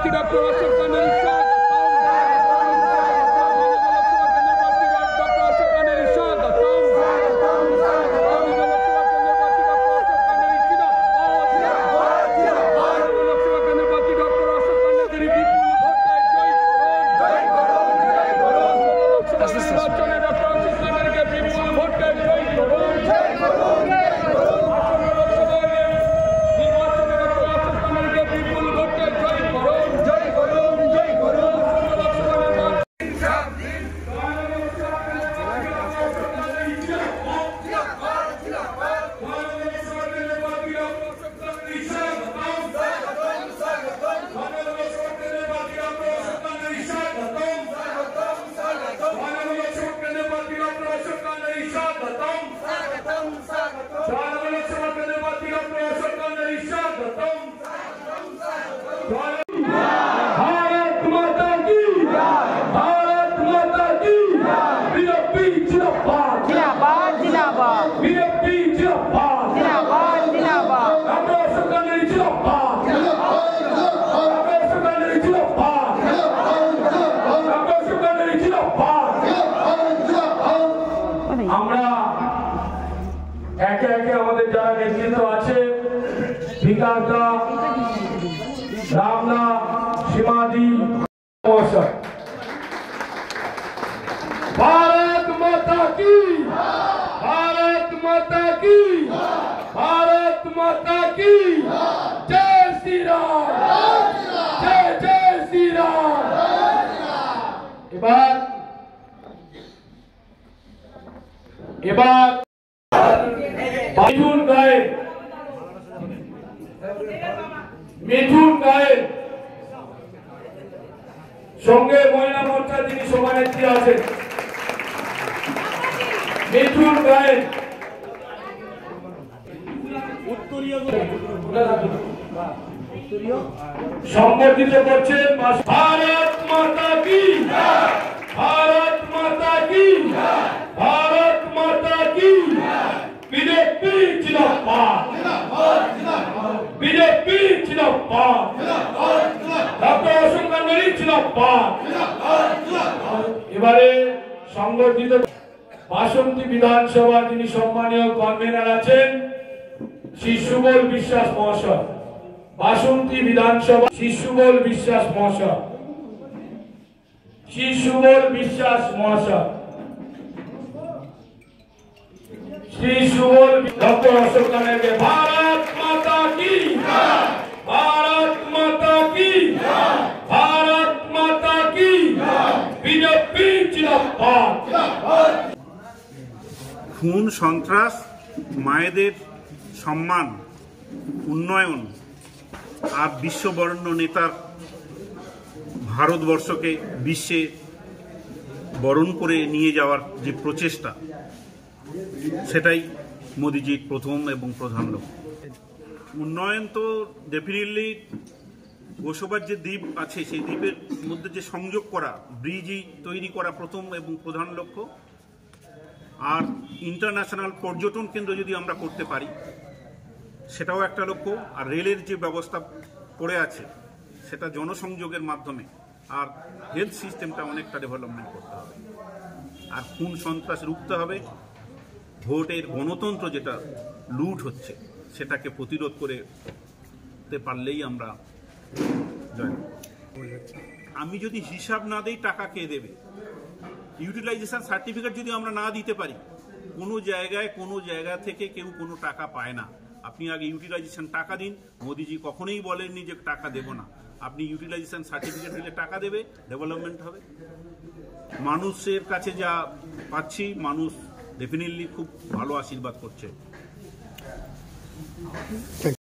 रामना शिवाजी भारत माता की, भारत माता की, भारत माता की जय श्री राम, जय जय श्री राम। এবার মিঠুন গায়েন, মিঠুন গায়েন সঙ্গে মহিলা মোর্চা যিনি সভানেত্রী আছেন মিঠুন গায়েন সংবর্ধিত করছেন ভারত মাতা কি, भारत माता की, भारत माता की, बीजेपी जिंदाबाद, बीजेपी जिंदाबाद, डॉक्टर अशोक गंगोली जिंदाबाद। এবারে সংগঠিত বাসন্তী বিধানসভা যিনি সম্মানীয় কনভেনার আছেন শ্রী সুবল বিশ্বাস মহাশয়, বাসন্তী বিধানসভা শ্রী সুবল বিশ্বাস মহাশয়, श्री सुबल विश्वास महाशय, श्री सुबल डॉक्टर अशोक गंगोली भारत माता की, भारत माता की, भारत माता की, बीजेपी जिंदाबाद। खून सन्त्रास मायेदेर सम्मान उन्नयन और विश्वबरेण्य नेतार ভারতবর্ষকে বিশ্বে বরণ করে নিয়ে যাওয়ার যে প্রচেষ্টা সেটাই মোদিজির প্রথম এবং প্রধান লক্ষ্য। উন্নয়ন তো ডেফিনেটলি গোসবার যে দ্বীপ আছে সেই দ্বীপের মধ্যে যে সংযোগ করা ব্রিজই তৈরি করা প্রথম এবং প্রধান লক্ষ্য। আর ইন্টারন্যাশনাল পর্যটন কেন্দ্র যদি আমরা করতে পারি সেটাও একটা লক্ষ্য। আর রেলের যে ব্যবস্থা পড়ে আছে সেটা জনসংযোগের মাধ্যমে আর হেলথ সিস্টেমটা অনেকটা ডেভেলপমেন্ট করতে হবে। আর খুন সন্ত্রাস রুখতে হবে, ভোটের গণতন্ত্র যেটা লুট হচ্ছে সেটাকে প্রতিরোধ করতে পারলেই আমরা জয়। আমি যদি হিসাব না দেই টাকা কে দেবে? ইউটিলাইজেশন সার্টিফিকেট যদি আমরা না দিতে পারি কোনো জায়গা থেকে কেউ কোনো টাকা পায় না। আপনি আগে ইউটিলাইজেশন টাকা দিন। মোদিজি কখনোই বলেননি যে টাকা দেব না। আপনি ইউটিলাইজেশন সার্টিফিকেট দিলে টাকা দেবে, ডেভেলপমেন্ট হবে। মানুষের কাছে যা পাচ্ছি মানুষ ডেফিনেটলি খুব ভালো আশীর্বাদ করছে।